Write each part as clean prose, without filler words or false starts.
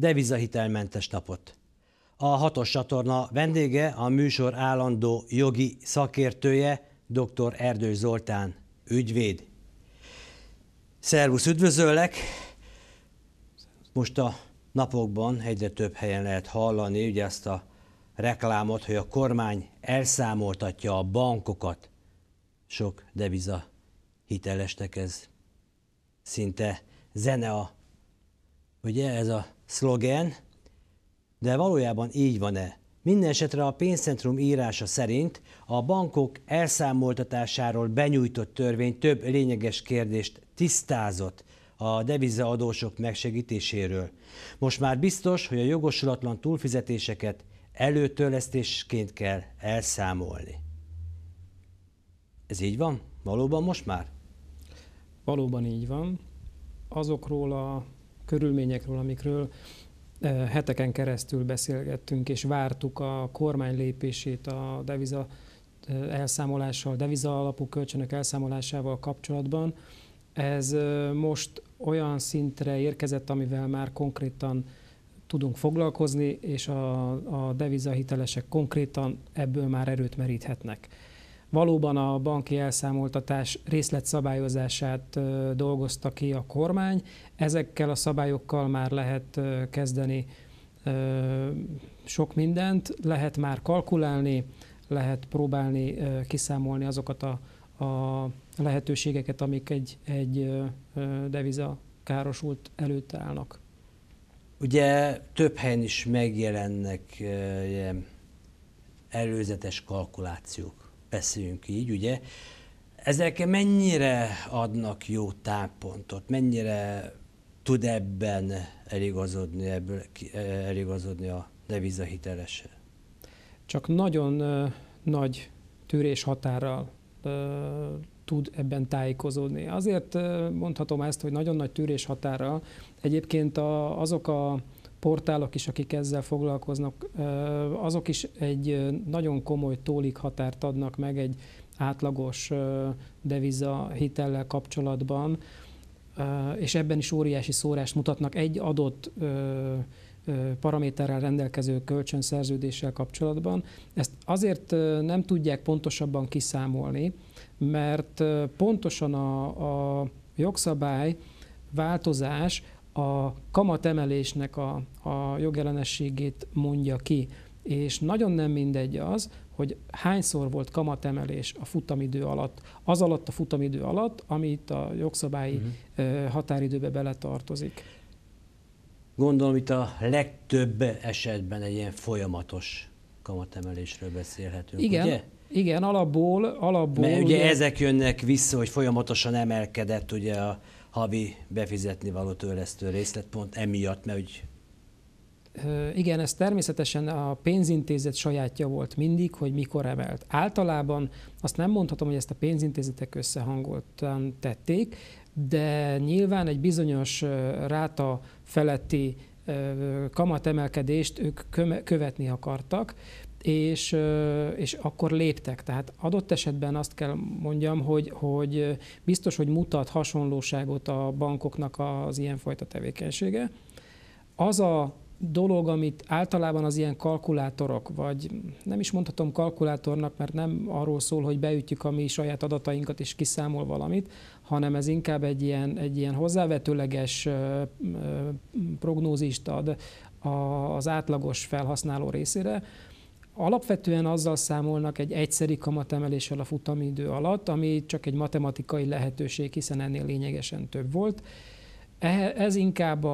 devizahitelmentes napot. A Hatos csatorna vendége, a műsor állandó jogi szakértője, dr. Erdős Zoltán, ügyvéd. Szervusz, üdvözöllek! Most a napokban egyre több helyen lehet hallani ugye azt a reklámot, hogy a kormány elszámoltatja a bankokat. Sok deviza hitelesnek ez szinte zene, ugye ez a szlogen, de valójában így van-e? Mindenesetre a pénzcentrum írása szerint a bankok elszámoltatásáról benyújtott törvény több lényeges kérdést tisztázott a devizaadósok megsegítéséről. Most már biztos, hogy a jogosulatlan túlfizetéseket előtörlesztésként kell elszámolni. Ez így van? Valóban most már? Valóban így van. Azokról a körülményekről, amikről heteken keresztül beszélgettünk, és vártuk a kormány lépését a deviza elszámolással, deviza alapú kölcsönök elszámolásával kapcsolatban. Ez most olyan szintre érkezett, amivel már konkrétan tudunk foglalkozni, és a devizahitelesek konkrétan ebből már erőt meríthetnek. Valóban a banki elszámoltatás részletszabályozását dolgozta ki a kormány. Ezekkel a szabályokkal már lehet kezdeni sok mindent, lehet már kalkulálni, lehet próbálni kiszámolni azokat a lehetőségeket, amik egy deviza károsult előtt állnak. Ugye több helyen is megjelennek előzetes kalkulációk. Beszéljünk így, ugye? Ezek mennyire adnak jó táppontot, mennyire tud ebben eligazodni a devizahitelese? Csak nagyon nagy tűréshatárral tud ebben tájékozódni. Azért mondhatom ezt, hogy nagyon nagy tűréshatárral. Egyébként azok a portálok is, akik ezzel foglalkoznak, azok is egy nagyon komoly tólik határt adnak meg egy átlagos deviza hitellel kapcsolatban, és ebben is óriási szórást mutatnak egy adott paraméterrel rendelkező kölcsönszerződéssel kapcsolatban. Ezt azért nem tudják pontosabban kiszámolni, mert pontosan a jogszabály változás a kamatemelésnek a jogellenességét mondja ki, és nagyon nem mindegy az, hogy hányszor volt kamatemelés a futamidő alatt, az alatt a futamidő alatt, ami itt a jogszabályi határidőbe beletartozik. Gondolom, itt a legtöbb esetben egy ilyen folyamatos kamatemelésről beszélhetünk, igen, ugye? Igen, alapból... Mert ugye ezek jönnek vissza, hogy folyamatosan emelkedett ugye a havi befizetni való törlesztő részlet pont emiatt, mert úgy... Igen, ez természetesen a pénzintézet sajátja volt mindig, hogy mikor emelt. Általában azt nem mondhatom, hogy ezt a pénzintézetek összehangoltan tették, de nyilván egy bizonyos ráta feletti kamatemelkedést ők követni akartak, és akkor léptek. Tehát adott esetben azt kell mondjam, hogy biztos, hogy mutat hasonlóságot a bankoknak az ilyenfajta tevékenysége. Az a dolog, amit általában az ilyen kalkulátorok, vagy nem is mondhatom kalkulátornak, mert nem arról szól, hogy beütjük a mi saját adatainkat és kiszámol valamit, hanem ez inkább egy ilyen hozzávetőleges prognózist ad az átlagos felhasználó részére. Alapvetően azzal számolnak egy egyszeri kamatemeléssel a futamidő alatt, ami csak egy matematikai lehetőség, hiszen ennél lényegesen több volt. Ez inkább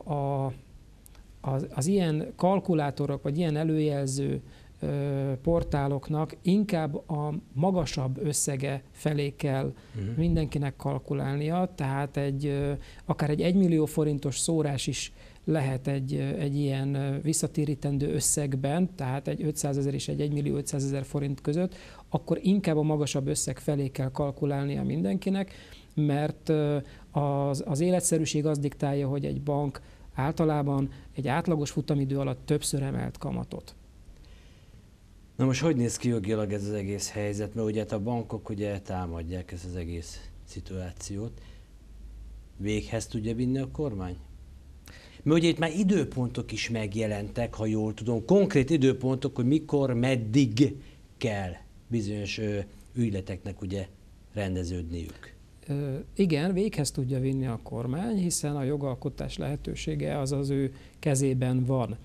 az ilyen kalkulátorok, vagy ilyen előjelző portáloknak inkább a magasabb összege felé kell mindenkinek kalkulálnia, tehát akár egy 1 millió forintos szórás is lehet egy ilyen visszatérítendő összegben, tehát egy 500 000 és egy 1 millió 500 000 forint között, akkor inkább a magasabb összeg felé kell kalkulálnia mindenkinek, mert az életszerűség az diktálja, hogy egy bank általában egy átlagos futamidő alatt többször emelt kamatot. Na most hogy néz ki jogilag ez az egész helyzet? Mert ugye a bankok ugye támadják ezt az egész szituációt. Véghez tudja vinni a kormány? Mert ugye itt már időpontok is megjelentek, ha jól tudom, konkrét időpontok, hogy mikor, meddig kell bizonyos ügyleteknek ugye rendeződniük. Igen, véghez tudja vinni a kormány, hiszen a jogalkotás lehetősége az az ő kezében van.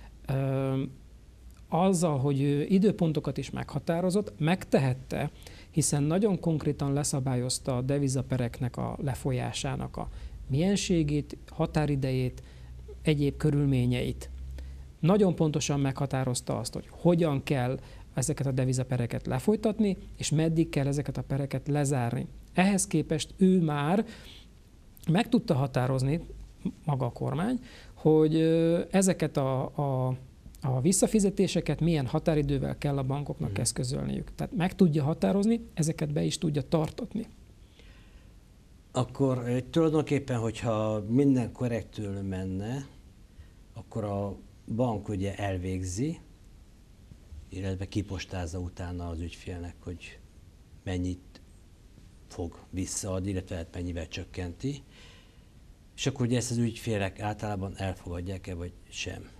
Azzal, hogy ő időpontokat is meghatározott, megtehette, hiszen nagyon konkrétan leszabályozta a devizapereknek a lefolyásának a mienségét, határidejét, egyéb körülményeit. Nagyon pontosan meghatározta azt, hogy hogyan kell ezeket a devizapereket lefolytatni, és meddig kell ezeket a pereket lezárni. Ehhez képest ő már meg tudta határozni, maga a kormány, hogy ezeket a visszafizetéseket milyen határidővel kell a bankoknak eszközölniük. Tehát meg tudja határozni, ezeket be is tudja tartatni. Akkor tulajdonképpen, hogyha minden korrektül menne, akkor a bank ugye elvégzi, illetve kipostázza utána az ügyfélnek, hogy mennyit fog visszaadni, illetve mennyivel csökkenti, és akkor ugye ezt az ügyfélek általában elfogadják-e, vagy sem.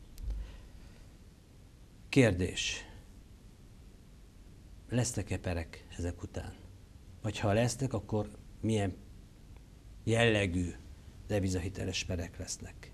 Kérdés. Lesznek-e perek ezek után? Vagy ha lesznek, akkor milyen jellegű devizahiteles perek lesznek?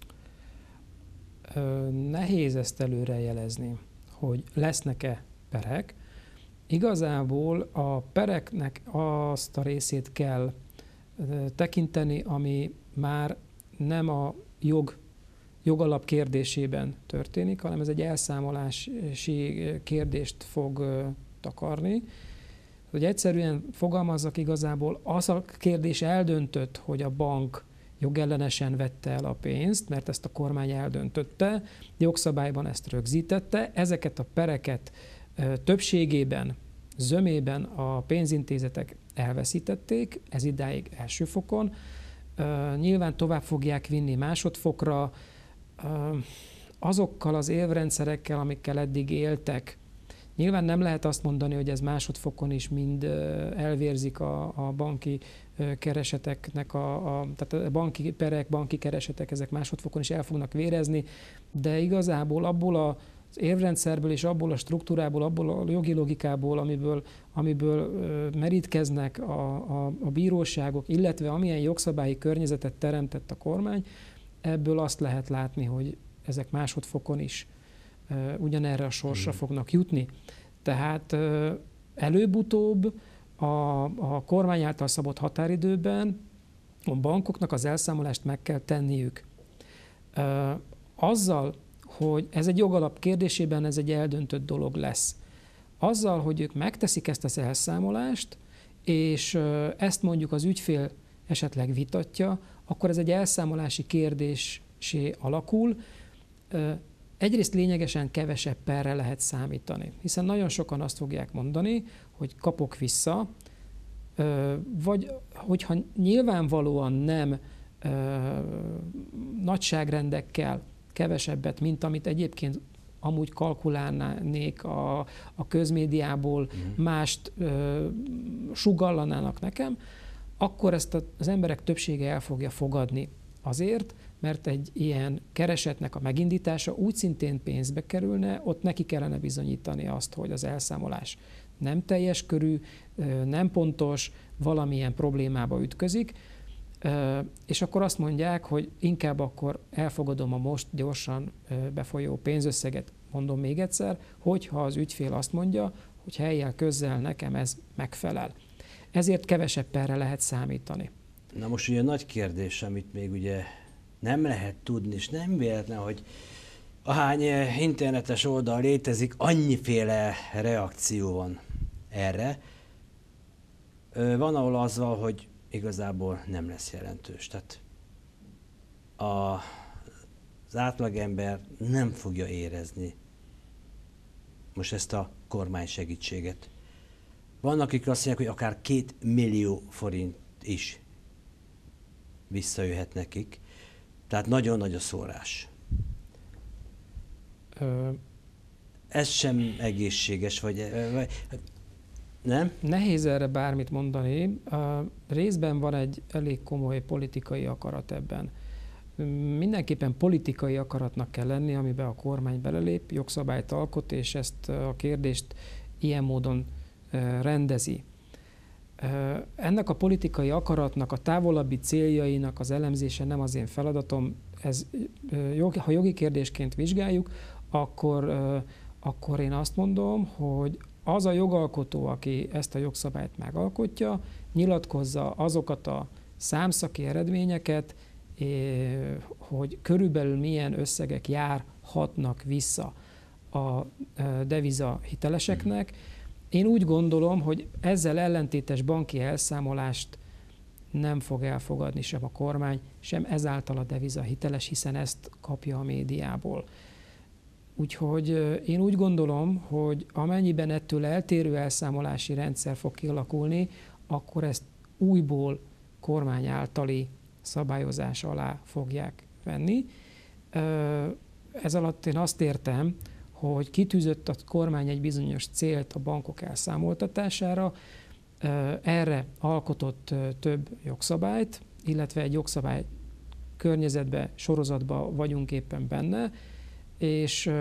Nehéz ezt előrejelezni, hogy lesznek-e perek. Igazából a pereknek azt a részét kell tekinteni, ami már nem a jogalap kérdésében történik, hanem ez egy elszámolási kérdést fog takarni. Hogy egyszerűen fogalmazzak, igazából az a kérdés eldöntött, hogy a bank jogellenesen vette el a pénzt, mert ezt a kormány eldöntötte, jogszabályban ezt rögzítette. Ezeket a pereket többségében, zömében a pénzintézetek elveszítették, ez idáig első fokon. Nyilván tovább fogják vinni másodfokra, azokkal az érvrendszerekkel, amikkel eddig éltek. Nyilván nem lehet azt mondani, hogy ez másodfokon is mind elvérzik a banki kereseteknek, tehát a banki perek, banki keresetek, ezek másodfokon is el fognak vérezni, de igazából abból az érvrendszerből és abból a struktúrából, abból a jogi logikából, amiből merítkeznek a bíróságok, illetve amilyen jogszabályi környezetet teremtett a kormány, ebből azt lehet látni, hogy ezek másodfokon is ugyanerre a sorsra fognak jutni. Tehát előbb-utóbb a kormány által szabott határidőben a bankoknak az elszámolást meg kell tenniük. Azzal, hogy ez egy jogalap kérdésében ez egy eldöntött dolog lesz. Azzal, hogy ők megteszik ezt az elszámolást, és ezt mondjuk az ügyfél esetleg vitatja, akkor ez egy elszámolási kérdésé alakul. Egyrészt lényegesen kevesebb perre lehet számítani, hiszen nagyon sokan azt fogják mondani, hogy kapok vissza, vagy hogyha nyilvánvalóan nem nagyságrendekkel kevesebbet, mint amit egyébként amúgy kalkulálnék a közmédiából, mást sugallanának nekem, akkor ezt az emberek többsége el fogja fogadni azért, mert egy ilyen keresetnek a megindítása úgy szintén pénzbe kerülne, ott neki kellene bizonyítani azt, hogy az elszámolás nem teljes körű, nem pontos, valamilyen problémába ütközik, és akkor azt mondják, hogy inkább akkor elfogadom a most gyorsan befolyó pénzösszeget, mondom még egyszer, hogyha az ügyfél azt mondja, hogy helyjel közzel nekem ez megfelel. Ezért kevesebb perre lehet számítani. Na most ugye nagy kérdés, amit még ugye nem lehet tudni, és nem véletlen, hogy ahány internetes oldal létezik, annyiféle reakció van erre. Van, ahol azzal, hogy igazából nem lesz jelentős. Tehát az átlagember nem fogja érezni most ezt a kormány segítséget. Vannak, akik azt mondják, hogy akár 2 millió forint is visszajöhet nekik. Tehát nagyon nagy a szórás. Ez sem egészséges, vagy nem? Nehéz erre bármit mondani. Részben van egy elég komoly politikai akarat ebben. mindenképpen politikai akaratnak kell lenni, amiben a kormány belelép, jogszabályt alkot, és ezt a kérdést ilyen módon rendezi. Ennek a politikai akaratnak, a távolabbi céljainak az elemzése nem az én feladatom. Ha jogi kérdésként vizsgáljuk, akkor én azt mondom, hogy az a jogalkotó, aki ezt a jogszabályt megalkotja, nyilatkozza azokat a számszaki eredményeket, hogy körülbelül milyen összegek járhatnak vissza a deviza hiteleseknek. Én úgy gondolom, hogy ezzel ellentétes banki elszámolást nem fog elfogadni sem a kormány, sem ezáltal a deviza hiteles, hiszen ezt kapja a médiából. Úgyhogy én úgy gondolom, hogy amennyiben ettől eltérő elszámolási rendszer fog kialakulni, akkor ezt újból kormány általi szabályozás alá fogják venni. Ez alatt én azt értem, hogy kitűzött a kormány egy bizonyos célt a bankok elszámoltatására, erre alkotott több jogszabályt, illetve egy jogszabály környezetbe, sorozatba vagyunk éppen benne, és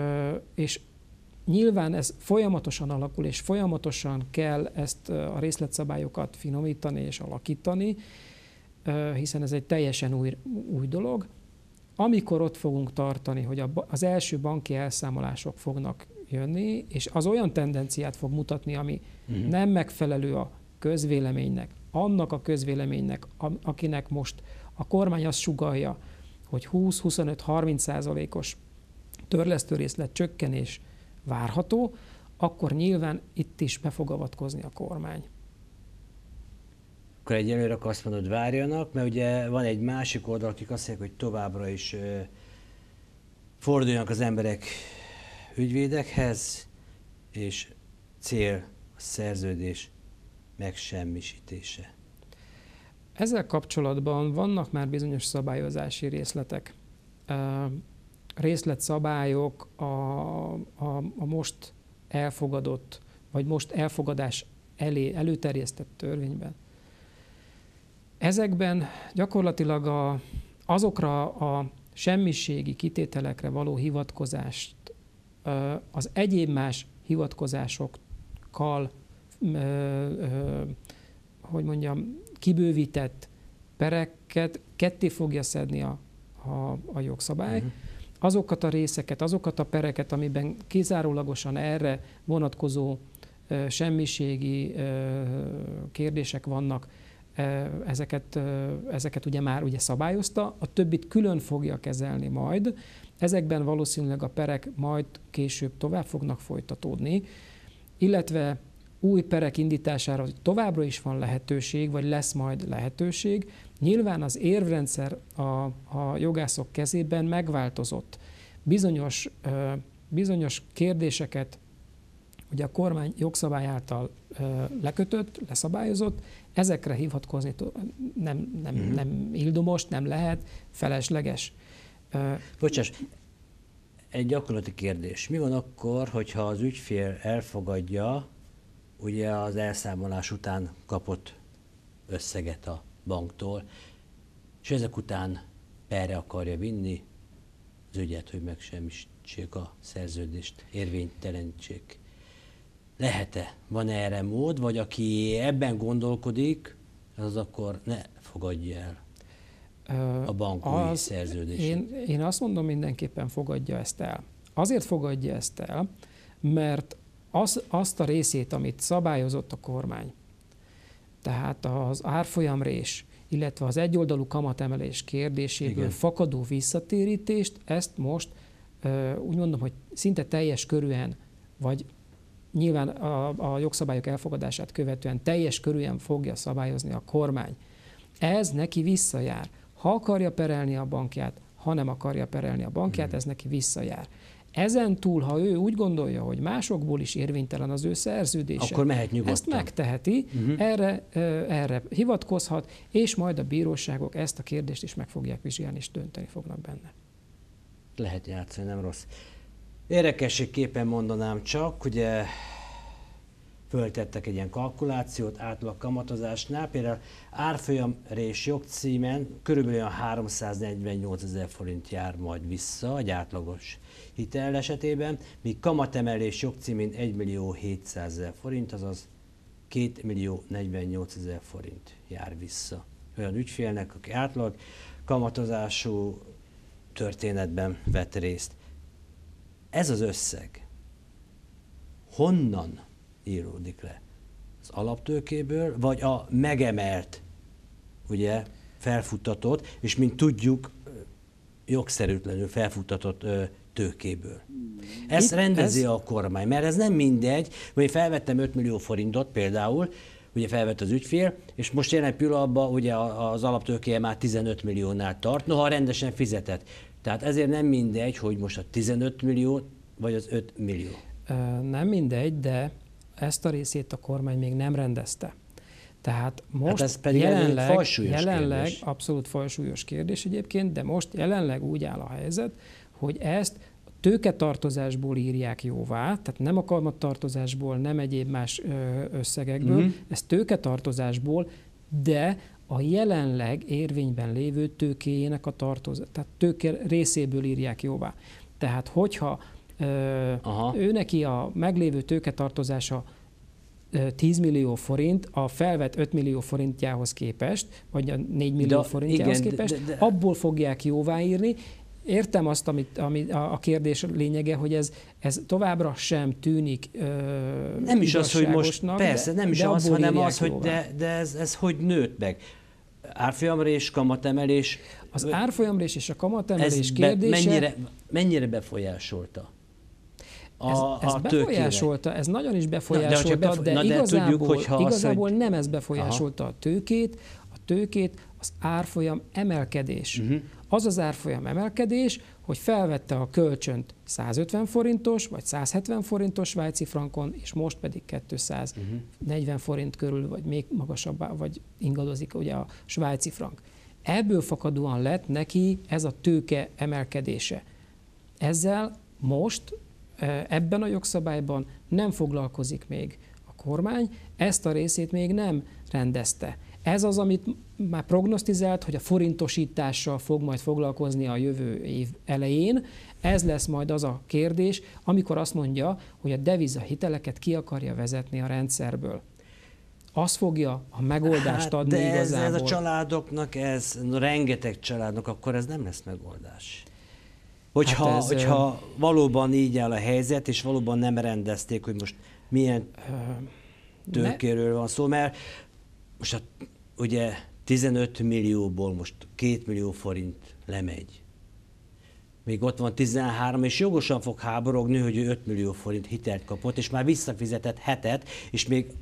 nyilván ez folyamatosan alakul, és folyamatosan kell ezt a részletszabályokat finomítani és alakítani, hiszen ez egy teljesen új dolog. Amikor ott fogunk tartani, hogy az első banki elszámolások fognak jönni, és az olyan tendenciát fog mutatni, ami nem megfelelő a közvéleménynek, annak a közvéleménynek, akinek most a kormány azt sugallja, hogy 20-25-30%-os törlesztőrészlet csökkenés várható, akkor nyilván itt is be fog avatkozni a kormány. Akkor egyelőre azt mondod, várjanak, mert ugye van egy másik oldal, akik azt mondják, hogy továbbra is forduljanak az emberek ügyvédekhez, és cél a szerződés megsemmisítése. Ezzel kapcsolatban vannak már bizonyos szabályozási részletek. Részletszabályok a most elfogadott, vagy most elfogadás előterjesztett törvényben. Ezekben gyakorlatilag azokra a semmiségi kitételekre való hivatkozást az egyéb más hivatkozásokkal, hogy mondjam, kibővített pereket ketté fogja szedni a jogszabály. Azokat a részeket, azokat a pereket, amiben kizárólagosan erre vonatkozó semmiségi kérdések vannak, ezeket ugye már szabályozta, a többit külön fogja kezelni majd. Ezekben valószínűleg a perek majd később tovább fognak folytatódni, illetve új perek indítására továbbra is van lehetőség, vagy lesz majd lehetőség. Nyilván az érvrendszer a jogászok kezében megváltozott. Bizonyos kérdéseket ugye a kormány jogszabály által lekötött, leszabályozott, ezekre hivatkozni nem ildomos, nem lehet, felesleges. Bocsáss, egy gyakorlati kérdés. Mi van akkor, hogyha az ügyfél elfogadja ugye az elszámolás után kapott összeget a banktól, és ezek után perre akarja vinni az ügyet, hogy megsemmisítsék a szerződést, érvénytelenítsék. Lehet-e? Van erre mód, vagy aki ebben gondolkodik, az akkor ne fogadja el a bank új szerződését? Én azt mondom, mindenképpen fogadja ezt el. Azért fogadja ezt el, mert azt a részét, amit szabályozott a kormány, tehát az árfolyamrés, illetve az egyoldalú kamatemelés kérdéséből igen, fakadó visszatérítést, ezt most úgy mondom, hogy szinte teljes körűen, vagy nyilván a jogszabályok elfogadását követően teljes körűen fogja szabályozni a kormány. Ez neki visszajár. Ha akarja perelni a bankját, ha nem akarja perelni a bankját, ez neki visszajár. Ezen túl, ha ő úgy gondolja, hogy másokból is érvénytelen az ő szerződése, akkor mehet nyugodtan. Ezt megteheti, erre hivatkozhat, és majd a bíróságok ezt a kérdést is meg fogják vizsgálni, és dönteni fognak benne. Lehet játszani, nem rossz. Érdekességképpen mondanám csak, ugye föltettek egy ilyen kalkulációt átlag kamatozásnál, például árfolyamrés jogcímen körülbelül 348 000 forint jár majd vissza egy átlagos hitel esetében, míg kamatemelés jogcímén 1 700 000 forint, azaz 2 048 000 forint jár vissza olyan ügyfélnek, aki átlag kamatozású történetben vett részt. Ez az összeg honnan íródik le? Az alaptőkéből, vagy a megemelt, ugye, felfuttatott, és mint tudjuk, jogszerűtlenül felfuttatott tőkéből. Ezt rendezi a kormány, mert ez nem mindegy, hogy felvettem 5 millió forintot például, ugye felvett az ügyfél, és most jelen pillanatban ugye az alaptőkéje már 15 milliónál tart, noha rendesen fizetett. Tehát ezért nem mindegy, hogy most a 15 millió vagy az 5 millió. Nem mindegy, de ezt a részét a kormány még nem rendezte. Tehát most ez pedig jelenleg abszolút fajsúlyos kérdés egyébként, de most jelenleg úgy áll a helyzet, hogy ezt tőketartozásból írják jóvá, tehát nem a kamattartozásból, nem egyéb más összegekből, ez tőketartozásból, de a jelenleg érvényben lévő tőkéjének a tehát tőke részéből írják jóvá. Tehát hogyha ő neki a meglévő tőketartozása 10 millió forint a felvett 5 millió forintjához képest, vagy a 4 millió forintjához képest, abból fogják jóváírni. Értem azt, ami a kérdés lényege, hogy ez továbbra sem tűnik nem is az, hogy most, persze, nem is az, hanem az, hogy de ez hogy nőtt meg? Árfolyamrés, kamatemelés. Az árfolyamrés és a kamatemelés kérdése... Mennyire befolyásolta? Ez befolyásolta, ez nagyon is befolyásolta, de igazából nem ez befolyásolta a tőkét, az árfolyam emelkedés. Az az árfolyam emelkedés, hogy felvette a kölcsönt 150 forintos vagy 170 forintos svájci frankon, és most pedig 240 forint körül, vagy még magasabbá, vagy ingadozik ugye a svájci frank. Ebből fakadóan lett neki ez a tőke emelkedése. Ezzel most ebben a jogszabályban nem foglalkozik még a kormány, ezt a részét még nem rendezte. Ez az, amit már prognosztizált, hogy a forintosítással fog majd foglalkozni a jövő év elején. Ez lesz majd az a kérdés, amikor azt mondja, hogy a devizahiteleket ki akarja vezetni a rendszerből. Az fogja a megoldást adni de igazából. Ez a családoknak, rengeteg családnak, akkor ez nem lesz megoldás. Hogyha valóban így áll a helyzet, és valóban nem rendezték, hogy most milyen tőkéről van szó, mert most ugye 15 millióból most 2 millió forint lemegy. Még ott van 13, és jogosan fog háborogni, hogy ő 5 millió forint hitelt kapott, és már visszafizetett 7-et, és még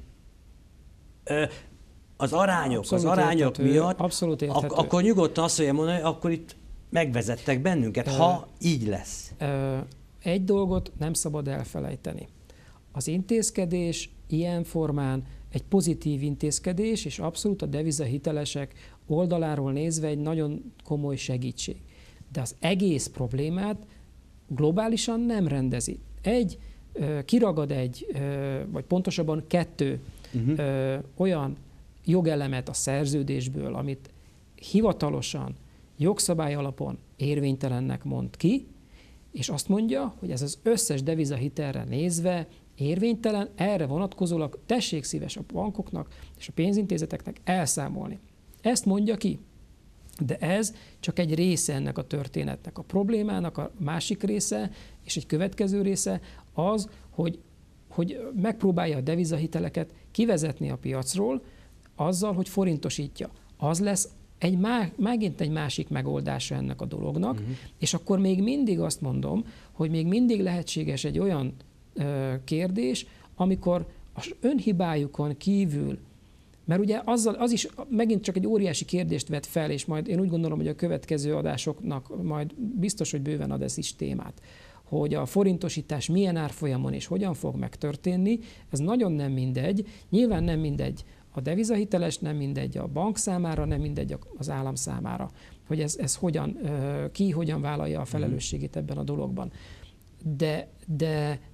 az arányok miatt, akkor nyugodtan azt mondja, hogy akkor itt megvezettek bennünket, ha így lesz. Egy dolgot nem szabad elfelejteni. Az intézkedés ilyen formán egy pozitív intézkedés, és abszolút a devizahitelesek oldaláról nézve egy nagyon komoly segítség. De az egész problémát globálisan nem rendezi. Kiragad vagy pontosabban 2 olyan jogelemet a szerződésből, amit hivatalosan jogszabály alapon érvénytelennek mond ki, és azt mondja, hogy ez az összes devizahitelre nézve érvénytelen, erre vonatkozólag tessék szíves a bankoknak és a pénzintézeteknek elszámolni. Ezt mondja ki. De ez csak egy része ennek a történetnek. A problémának a másik része, és egy következő része az, hogy megpróbálja a devizahiteleket kivezetni a piacról azzal, hogy forintosítja. Az lesz megint egy másik megoldása ennek a dolognak, és akkor még mindig azt mondom, hogy még mindig lehetséges egy olyan kérdés, amikor az önhibájukon kívül, mert ugye az is megint csak egy óriási kérdést vet fel, és majd én úgy gondolom, hogy a következő adásoknak majd biztos, hogy bőven ad ez is témát, hogy a forintosítás milyen árfolyamon és hogyan fog megtörténni, ez nagyon nem mindegy. Nyilván nem mindegy a devizahiteles, nem mindegy a bank számára, nem mindegy az állam számára, hogy ez hogyan vállalja a felelősségét ebben a dologban. De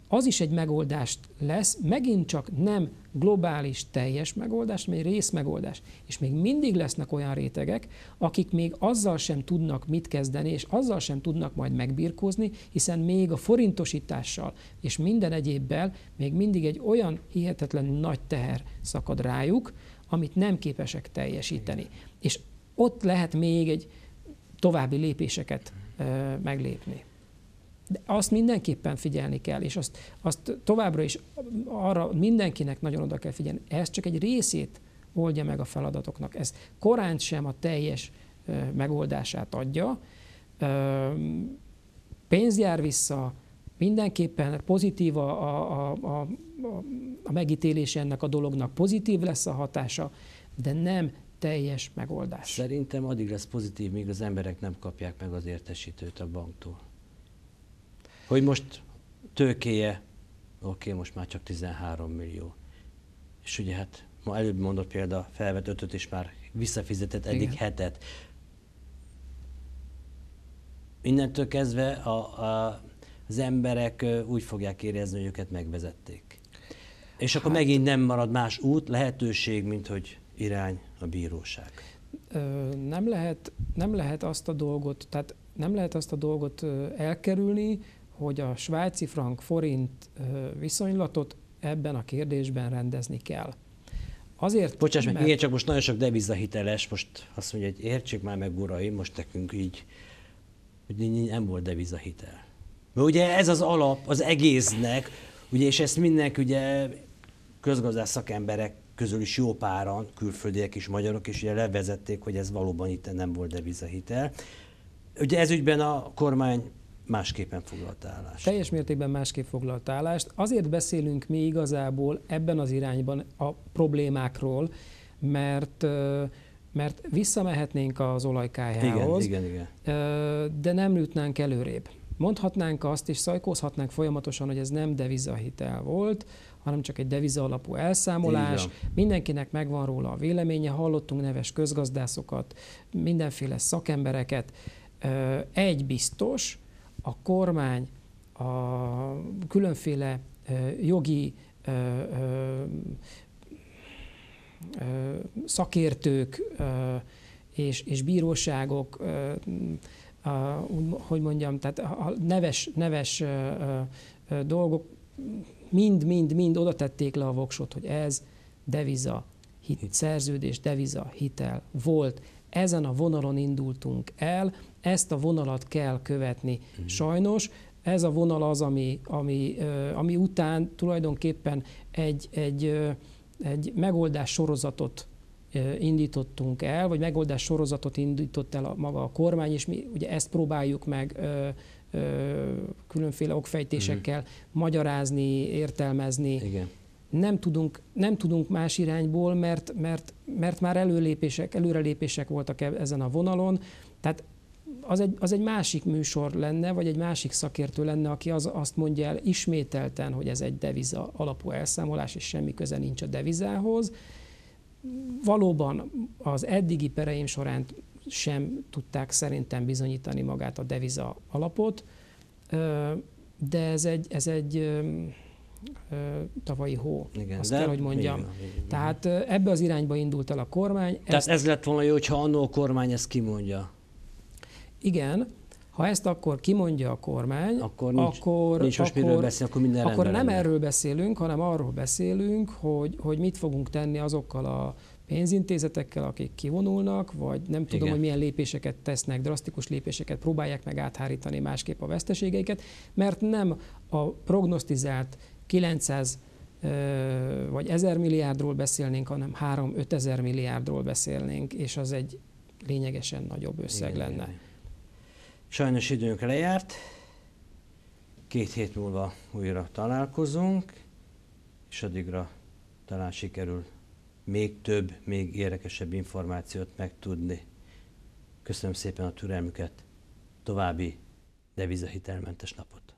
az is egy megoldást lesz, megint csak nem globális, teljes megoldás, hanem egy részmegoldás. És még mindig lesznek olyan rétegek, akik még azzal sem tudnak mit kezdeni, és azzal sem tudnak majd megbirkózni, hiszen még a forintosítással és minden egyébbel még mindig egy olyan hihetetlen nagy teher szakad rájuk, amit nem képesek teljesíteni. És ott lehet még egy további lépéseket meglépni. De azt mindenképpen figyelni kell, és azt továbbra is arra mindenkinek nagyon oda kell figyelni. Ez csak egy részét oldja meg a feladatoknak. Ez korán sem a teljes megoldását adja. Pénz jár vissza, mindenképpen pozitív a megítélése ennek a dolognak, pozitív lesz a hatása, de nem teljes megoldás. Szerintem addig lesz pozitív, míg az emberek nem kapják meg az értesítőt a banktól. Hogy most tőkéje, most már csak 13 millió. És ugye hát ma előbb mondott példa, felvett 5-öt és már visszafizetett eddig 7-et. Innentől kezdve az emberek úgy fogják érezni, hogy őket megvezették. És akkor megint nem marad más út, lehetőség, mint hogy irány a bíróság. Nem lehet azt a dolgot elkerülni, hogy a svájci frank forint viszonylatot ebben a kérdésben rendezni kell. Azért, bocsáss meg, igen, csak most nagyon sok devizahiteles, most azt mondja, hogy értsék már meg, uraim, most nekünk így, hogy nem volt devizahitel. Mert ugye ez az alap az egésznek, ugye, és ezt mindenki ugye közgazdász szakemberek közül is jó páran, külföldiek is, magyarok is ugye levezették, hogy ez valóban itt nem volt devizahitel. Ugye ez ügyben a kormány másképpen foglalt állást. Teljes mértékben másképp foglalt állást. Azért beszélünk mi igazából ebben az irányban a problémákról, mert visszamehetnénk az olajkályhához, igen. De nem jutnánk előrébb. Mondhatnánk azt, és szajkózhatnánk folyamatosan, hogy ez nem devizahitel volt, hanem csak egy deviza alapú elszámolás. Mindenkinek megvan róla a véleménye, hallottunk neves közgazdászokat, mindenféle szakembereket. Egy biztos, a kormány, a különféle jogi szakértők és bíróságok, hogy mondjam, tehát a neves dolgok mind oda tették le a voksot, hogy ez deviza szerződés, deviza hitel volt. Ezen a vonalon indultunk el, ezt a vonalat kell követni. Sajnos ez a vonal az, ami után tulajdonképpen egy megoldás sorozatot indítottunk el, vagy megoldás sorozatot indított el maga a kormány, és mi ugye ezt próbáljuk meg különféle okfejtésekkel magyarázni, értelmezni. Igen. Nem tudunk más irányból, mert már előrelépések voltak ezen a vonalon. Tehát az egy másik műsor lenne, vagy egy másik szakértő lenne, aki azt mondja el ismételten, hogy ez egy deviza alapú elszámolás, és semmi köze nincs a devizához. Valóban az eddigi pereim során sem tudták szerintem bizonyítani magát a deviza alapot, de ez egy tavalyi hó, igen, azt kell, hogy mondjam. Igen. Tehát ebbe az irányba indult el a kormány. Tehát ez lett volna jó, hogyha annó a kormány ezt kimondja. Igen, ha ezt akkor kimondja a kormány, akkor nincs most miről beszélni, akkor minden akkor nem lenne. Erről beszélünk, hanem arról beszélünk, hogy mit fogunk tenni azokkal a pénzintézetekkel, akik kivonulnak, vagy nem tudom, hogy milyen lépéseket tesznek, drasztikus lépéseket, próbálják meg áthárítani másképp a veszteségeiket, mert nem a prognosztizált 900 vagy 1000 milliárdról beszélnénk, hanem 3-5 ezer milliárdról beszélnénk, és az egy lényegesen nagyobb összeg lenne. Igen. Sajnos időnk lejárt, 2 hét múlva újra találkozunk, és addigra talán sikerül még több, még érdekesebb információt megtudni. Köszönöm szépen a türelmüket, további devizahitelmentes napot!